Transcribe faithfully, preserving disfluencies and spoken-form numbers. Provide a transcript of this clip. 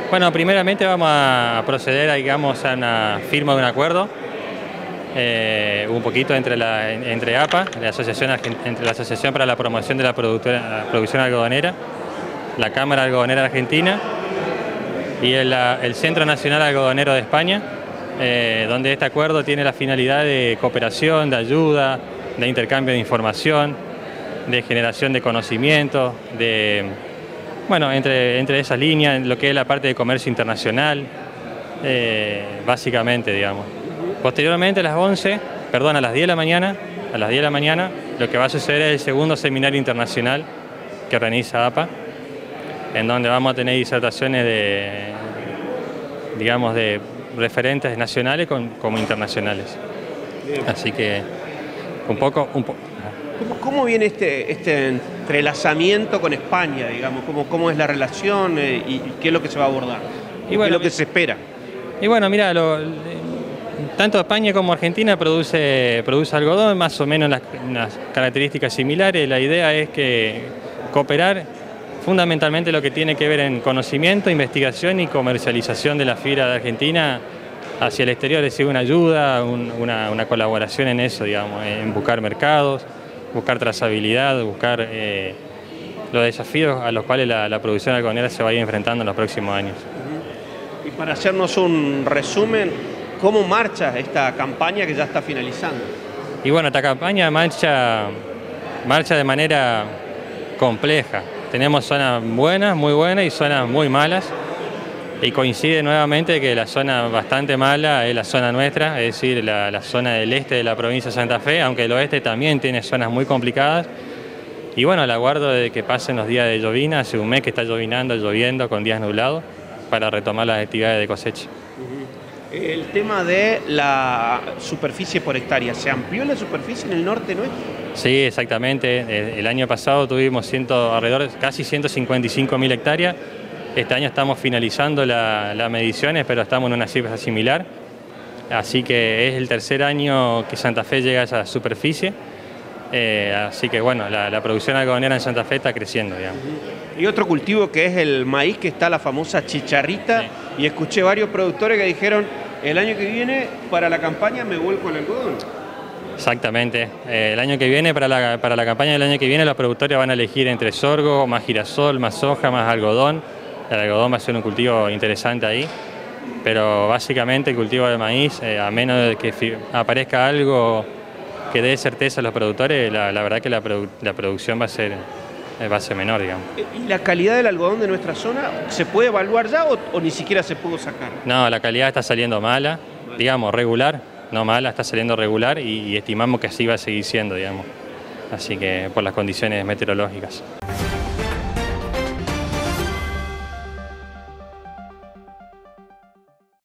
Bueno, primeramente vamos a proceder a, digamos, a una firma de un acuerdo, eh, un poquito entre la entre A P A, la asociación, entre la Asociación para la Promoción de la, la Producción Algodonera, la Cámara Algodonera Argentina y el, el Centro Nacional Algodonero de España, eh, donde este acuerdo tiene la finalidad de cooperación, de ayuda, de intercambio de información, de generación de conocimiento, de, bueno, entre, entre esas líneas, lo que es la parte de comercio internacional, eh, básicamente, digamos. Posteriormente a las once, perdón, a las diez de la mañana, a las diez de la mañana, lo que va a suceder es el segundo seminario internacional que organiza A P A, en donde vamos a tener disertaciones de, digamos, de referentes nacionales con, como internacionales. Bien. Así que un poco... Un po ¿Cómo, ¿Cómo viene este, este entrelazamiento con España, digamos? ¿Cómo, cómo es la relación eh, y, y qué es lo que se va a abordar? Y bueno, ¿qué es lo que se espera? Y bueno, mira, lo, tanto España como Argentina produce, produce algodón, más o menos las, las características similares. La idea es que cooperar fundamentalmente lo que tiene que ver en conocimiento, investigación y comercialización de la fibra de Argentina hacia el exterior, es decir, una ayuda, un, una, una colaboración en eso, digamos, en buscar mercados, buscar trazabilidad, buscar eh, los desafíos a los cuales la, la producción algodonera se va a ir enfrentando en los próximos años. Y para hacernos un resumen, ¿cómo marcha esta campaña que ya está finalizando? Y bueno, esta campaña marcha, marcha de manera compleja. Tenemos zonas buenas, muy buenas y zonas muy malas. Y coincide nuevamente que la zona bastante mala es la zona nuestra, es decir, la, la zona del este de la provincia de Santa Fe, aunque el oeste también tiene zonas muy complicadas. Y bueno, al aguardo de que pasen los días de llovina, hace un mes que está llovinando, lloviendo con días nublados, para retomar las actividades de cosecha. El tema de la superficie por hectárea, ¿se amplió la superficie en el norte nuestro? Sí, exactamente. El año pasado tuvimos ciento, alrededor de casi ciento cincuenta y cinco mil hectáreas. Este año estamos finalizando las la mediciones, pero estamos en una cifra similar. Así que es el tercer año que Santa Fe llega a esa superficie. Eh, así que bueno, la, la producción algodonera en Santa Fe está creciendo, digamos. Y otro cultivo que es el maíz, que está la famosa chicharrita, sí. Y escuché varios productores que dijeron, el año que viene para la campaña me vuelco al algodón. Exactamente, eh, el año que viene, para la, para la campaña del año que viene, los productores van a elegir entre sorgo, más girasol, más soja, más algodón. El algodón va a ser un cultivo interesante ahí, pero básicamente el cultivo de maíz, eh, a menos de que aparezca algo que dé certeza a los productores, la, la verdad que la, produ la producción va a ser, eh, va a ser menor, digamos. ¿Y la calidad del algodón de nuestra zona se puede evaluar ya o, o ni siquiera se pudo sacar? No, la calidad está saliendo mala, vale. digamos regular, no mala, está saliendo regular y, y estimamos que así va a seguir siendo, digamos. Así que por las condiciones meteorológicas.